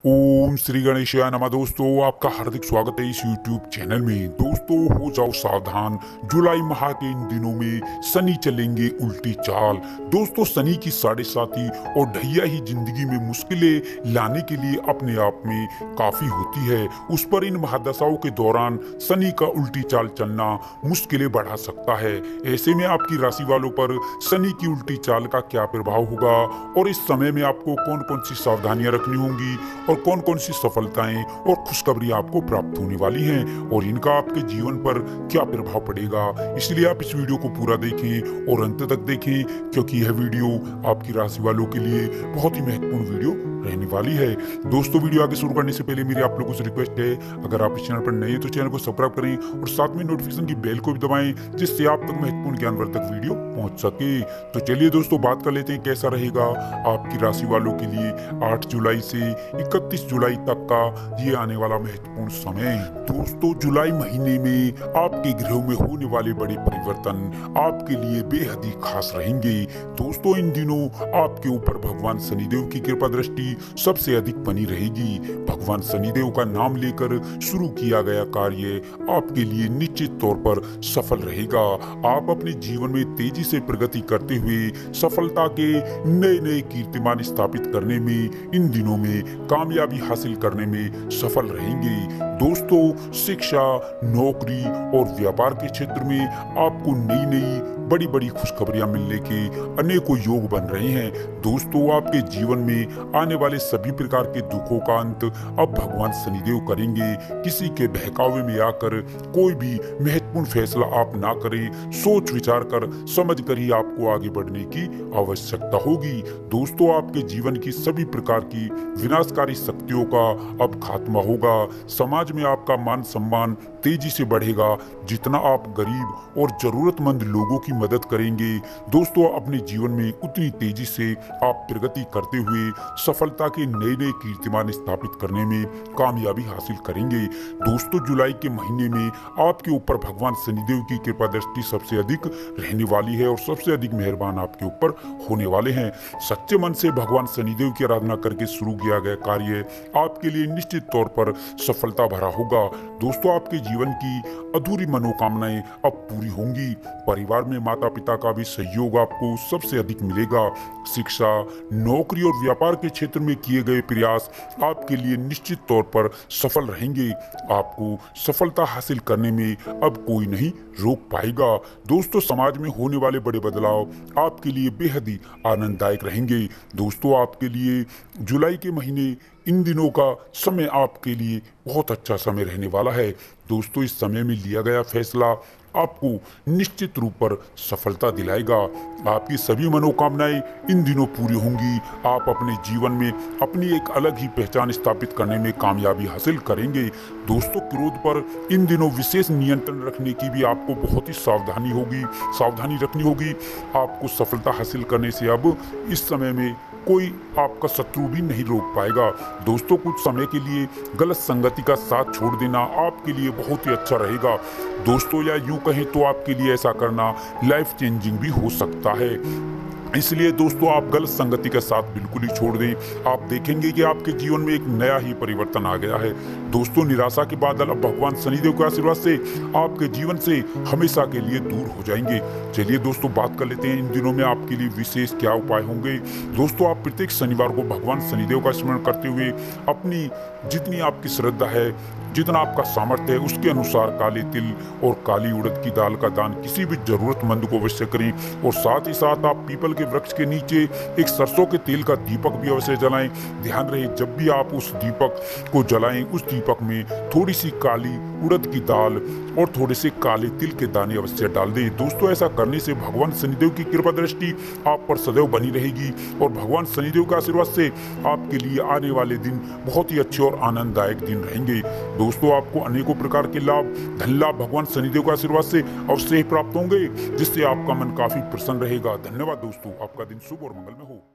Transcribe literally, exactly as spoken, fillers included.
ओम श्री गणेशाय नमः। दोस्तों आपका हार्दिक स्वागत है इस यूट्यूब चैनल में। दोस्तों हो जाओ सावधान, जुलाई माह के इन दिनों में शनि चलेंगे उल्टी चाल। दोस्तों शनि की साढ़े साथी और ढैया ही जिंदगी में मुश्किलें लाने के लिए अपने आप में काफी होती है। उस पर इन महादशाओं के दौरान शनि का उल्टी चाल चलना मुश्किलें बढ़ा सकता है। ऐसे में आपकी राशि वालों पर शनि की उल्टी चाल का क्या प्रभाव होगा और इस समय में आपको कौन कौन सी सावधानियां रखनी होंगी और कौन कौन सी सफलताएं और खुशखबरियां आपको प्राप्त होने वाली हैं और इनका आपके जीवन पर क्या प्रभाव पड़ेगा, इसलिए आप इस वीडियो को पूरा देखें और अंत तक देखें, क्योंकि यह वीडियो आपकी राशि वालों के लिए बहुत ही महत्वपूर्ण वीडियो रहने वाली है। दोस्तों वीडियो आगे शुरू करने से पहले मेरी आप लोगों से रिक्वेस्ट है, अगर आप इस चैनल पर नए हैं तो चैनल को सब्सक्राइब करें और साथ में नोटिफिकेशन की बेल को भी दबाएं, जिससे आप तक महत्वपूर्ण ज्ञानवर्धक वीडियो पहुंच सके। तो चलिए दोस्तों बात कर लेते हैं कैसा रहेगा आपकी राशि वालों के लिए आठ जुलाई से इकतीस जुलाई तक का ये आने वाला महत्वपूर्ण समय। दोस्तों जुलाई महीने में आपके ग्रहों में होने वाले बड़े परिवर्तन आपके लिए बेहद ही खास रहेंगे। दोस्तों इन दिनों आपके ऊपर भगवान शनिदेव की कृपा दृष्टि सबसे अधिक बनी रहेगी। भगवान शनिदेव का नाम लेकर शुरू किया गया कार्य आपके लिए निश्चित तौर पर सफल रहेगा। आप अपने जीवन में तेजी से प्रगति करते हुए सफलता के नए नए कीर्तिमान स्थापित करने में इन दिनों में कामयाबी हासिल करने में सफल रहेंगे। दोस्तों शिक्षा, नौकरी और व्यापार के क्षेत्र में आपको नई नई बड़ी बड़ी खुशखबरियां मिलने के अनेकों योग बन रहे हैं। दोस्तों आपके जीवन में आने वाले सभी प्रकार के दुखों का अंत अब भगवान शनिदेव करेंगे। किसी के बहकावे में आकर कोई भी महत्वपूर्ण फैसला आप ना करें, सोच विचार कर समझ कर ही आपको आगे बढ़ने की आवश्यकता होगी। दोस्तों आपके जीवन की सभी प्रकार की विनाशकारी शक्तियों का अब खात्मा होगा। समाज में आपका मान सम्मान तेजी से बढ़ेगा। जितना आप गरीब और जरूरतमंद लोगों की मदद करेंगे दोस्तों अपने जीवन में उतनी तेजी से आप प्रगति करते हुए सफलता के नए नए कीर्तिमान स्थापित करने में कामयाबी हासिल करेंगे। दोस्तों जुलाई के महीने में आपके ऊपर भगवान शनिदेव की कृपा दृष्टि सबसे अधिक रहने वाली है और सबसे अधिक मेहरबान आपके ऊपर होने वाले हैं। सच्चे मन से भगवान शनिदेव की आराधना करके शुरू किया गया कार्य आपके लिए निश्चित तौर पर सफलता भरा होगा। दोस्तों आपके जीवन की अधूरी मनोकामनाएं अब पूरी होंगी। परिवार में माता पिता का भी सहयोग आपको सबसे अधिक मिलेगा। शिक्षा, नौकरी और व्यापार के क्षेत्र में किए गए प्रयास आपके लिए निश्चित तौर पर सफल रहेंगे। आपको सफलता हासिल करने में अब कोई नहीं रोक पाएगा। दोस्तों समाज में होने वाले बड़े बदलाव आपके लिए बेहद ही आनंददायक रहेंगे। दोस्तों आपके लिए जुलाई के महीने इन दिनों का समय आपके लिए बहुत अच्छा समय रहने वाला है। दोस्तों इस समय में लिया गया फैसला आपको निश्चित रूप पर सफलता दिलाएगा। आपकी सभी मनोकामनाएं इन दिनों पूरी होंगी। आप अपने जीवन में अपनी एक अलग ही पहचान स्थापित करने में कामयाबी हासिल करेंगे। दोस्तों क्रोध पर इन दिनों विशेष नियंत्रण रखने की भी आपको बहुत ही सावधानी होगी सावधानी रखनी होगी। आपको सफलता हासिल करने से अब इस समय में कोई आपका शत्रु भी नहीं रोक पाएगा। दोस्तों कुछ समय के लिए गलत संगति का साथ छोड़ देना आपके लिए बहुत ही अच्छा रहेगा। दोस्तों या यूं कहें तो आपके लिए ऐसा करना लाइफ चेंजिंग भी हो सकता है। इसलिए दोस्तों आप गलत संगति का साथ बिल्कुल ही छोड़ दें। आप देखेंगे कि आपके जीवन में एक नया ही परिवर्तन आ गया है। दोस्तों निराशा के बादल अब भगवान शनिदेव के आशीर्वाद से आपके जीवन से हमेशा के लिए दूर हो जाएंगे। चलिए दोस्तों बात कर लेते हैं इन दिनों में आपके लिए विशेष क्या उपाय होंगे। दोस्तों आप प्रत्येक शनिवार को भगवान शनिदेव का स्मरण करते हुए अपनी जितनी आपकी श्रद्धा है, जितना आपका सामर्थ्य है उसके अनुसार काले तिल और काली उड़द की दाल का दान किसी भी जरूरतमंद को अवश्य करें। और साथ ही साथ आप पीपल के वृक्ष के नीचे एक सरसों के तेल का दीपक भी अवश्य जलाएं। ध्यान रहे जब भी आप उस दीपक को जलाएं उस दीपक में थोड़ी सी काली उड़द की दाल और थोड़े से काले तिल के दाने अवश्य डाल दें। दोस्तों ऐसा करने से भगवान शनिदेव की कृपा दृष्टि आप पर सदैव बनी रहेगी और भगवान शनिदेव के आशीर्वाद से आपके लिए आने वाले दिन बहुत ही अच्छे और आनंददायक दिन रहेंगे। दोस्तों आपको अनेकों प्रकार के लाभ धन लाभ भगवान शनिदेव के आशीर्वाद से अवश्य ही प्राप्त होंगे, जिससे आपका मन काफी प्रसन्न रहेगा। धन्यवाद दोस्तों, आपका दिन शुभ और मंगलमय हो।